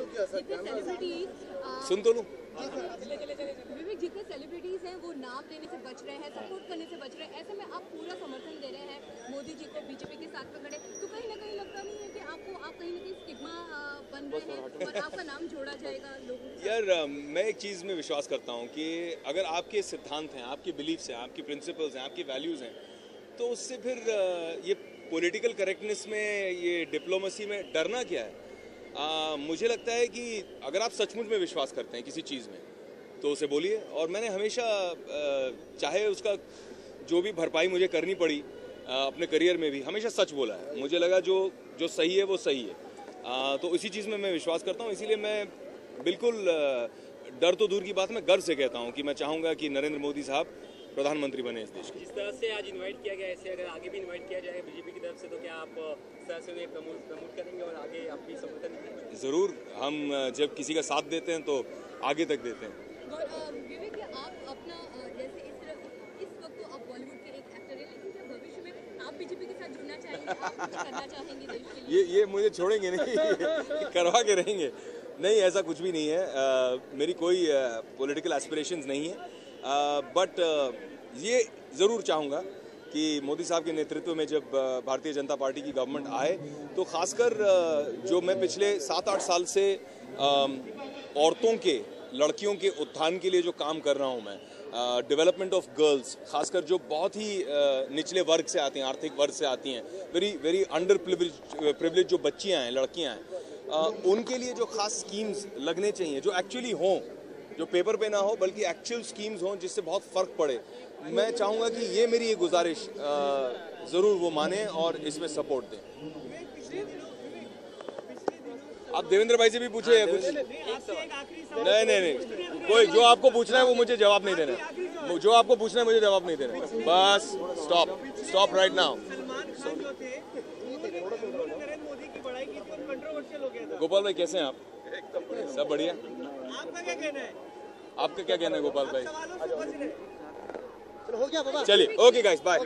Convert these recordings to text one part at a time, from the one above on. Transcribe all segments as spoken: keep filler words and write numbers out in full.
सुन तो लूं। विवेक, जितने सेलिब्रिटीज हैं वो नाम लेने से बच रहे हैं, सपोर्ट करने से बच रहे हैं, ऐसे में आप पूरा समर्थन दे रहे हैं मोदी जी को, बीजेपी के साथ में खड़े, तो कहीं ना कहीं लगता नहीं है कि आपको आप कहीं ना कहीं स्टिग्मा बन रहे हैं और आपका नाम जोड़ा जाएगा लोगों के? यार मैं एक चीज़ में विश्वास करता हूँ कि अगर आपके सिद्धांत हैं, आपके बिलीफ्स हैं, आपकी प्रिंसिपल्स हैं, आपकी वैल्यूज़ हैं, तो उससे फिर ये पॉलिटिकल करेक्टनेस में, ये डिप्लोमेसी में डरना क्या है? आ, मुझे लगता है कि अगर आप सचमुच में विश्वास करते हैं किसी चीज़ में तो उसे बोलिए। और मैंने हमेशा चाहे उसका जो भी भरपाई मुझे करनी पड़ी अपने करियर में भी, हमेशा सच बोला है। मुझे लगा जो जो सही है वो सही है, आ, तो इसी चीज़ में मैं विश्वास करता हूँ। इसीलिए मैं बिल्कुल डर तो दूर की बात, मैं गर्व से कहता हूँ कि मैं चाहूँगा कि नरेंद्र मोदी साहब प्रधानमंत्री बने इस देश के। जिस तरह से आज इनवाइट किया गया, ऐसे अगर आगे भी इनवाइट किया जाए बीजेपी की तरफ से, तो क्या आप इस तरह से उन्हें प्रमोट प्रमोट करेंगे और आगे आप भी समर्थन देंगे? ज़रूर, हम जब किसी का साथ देते हैं तो आगे तक देते हैं। विवेक, आप अपना जैसे इस इस वक्त तो आप बॉलीवुड के एक एक्टर हैं, लेकिन क्या भविष्य में आप बीजेपी के साथ जुड़ना चाहेंगे, आप कुछ करना चाहेंगे देश के लिए? ये ये मुझे छोड़ेंगे नहीं करवा के रहेंगे। नहीं, ऐसा कुछ भी नहीं है। आ, मेरी कोई पॉलिटिकल एस्पिरेशंस नहीं है, बट ये ज़रूर चाहूँगा कि मोदी साहब के नेतृत्व में जब भारतीय जनता पार्टी की गवर्नमेंट आए तो खासकर जो मैं पिछले सात आठ साल से औरतों के, लड़कियों के उत्थान के लिए जो काम कर रहा हूँ मैं, डेवलपमेंट ऑफ गर्ल्स, खासकर जो बहुत ही निचले वर्ग से आती हैं, आर्थिक वर्ग से आती हैं, वेरी वेरी अंडर प्रिविलेज जो बच्चियाँ हैं, लड़कियाँ हैं, उनके लिए जो खास स्कीम्स लगने चाहिए, जो एक्चुअली हों, जो पेपर पे ना हो बल्कि एक्चुअल स्कीम्स हों जिससे बहुत फ़र्क पड़े। मैं चाहूँगा कि ये मेरी एक गुजारिश ज़रूर वो माने और इसमें सपोर्ट दें। आप देवेंद्र भाई से भी पूछे या कुछ? नहीं नहीं नहीं, कोई जो आपको पूछना है वो मुझे जवाब नहीं देना, जो आपको पूछना है मुझे जवाब नहीं देना, बस stop stop right now. Gopal भाई कैसे हैं आप? सब बढ़िया। आपका क्या कहना है? आपका क्या कहना है गोपाल भाई? चलो हो गया बाबा। चलिए, ओके गाइस, बाय।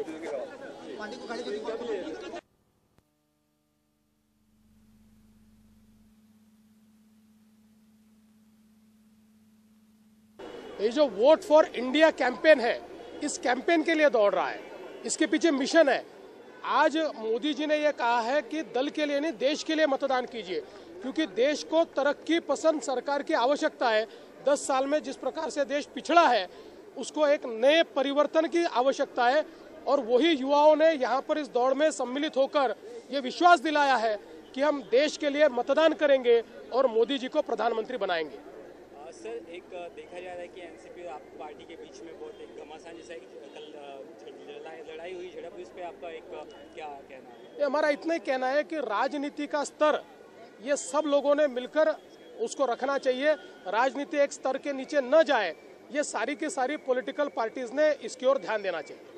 ये जो वोट फॉर इंडिया कैंपेन है, इस कैंपेन के लिए दौड़ रहा है, इसके पीछे मिशन है। आज मोदी जी ने यह कहा है कि दल के लिए नहीं, देश के लिए मतदान कीजिए, क्योंकि देश को तरक्की पसंद सरकार की आवश्यकता है। दस साल में जिस प्रकार से देश पिछड़ा है, उसको एक नए परिवर्तन की आवश्यकता है, और वही युवाओं ने यहाँ पर इस दौड़ में सम्मिलित होकर ये विश्वास दिलाया है कि हम देश के लिए मतदान करेंगे और मोदी जी को प्रधानमंत्री बनाएंगे। सर, एक देखा जा रहा है कि एनसीपी और आपकी पार्टी के बीच में बहुत एक घमासान जैसा कल लड़ाई हुई, झड़प, इस पे आपका एक क्या कहना है? ये हमारा इतना ही कहना है कि राजनीति का स्तर ये सब लोगों ने मिलकर उसको रखना चाहिए। राजनीति एक स्तर के नीचे न जाए, ये सारी की सारी पॉलिटिकल पार्टीज ने इसकी ओर ध्यान देना चाहिए।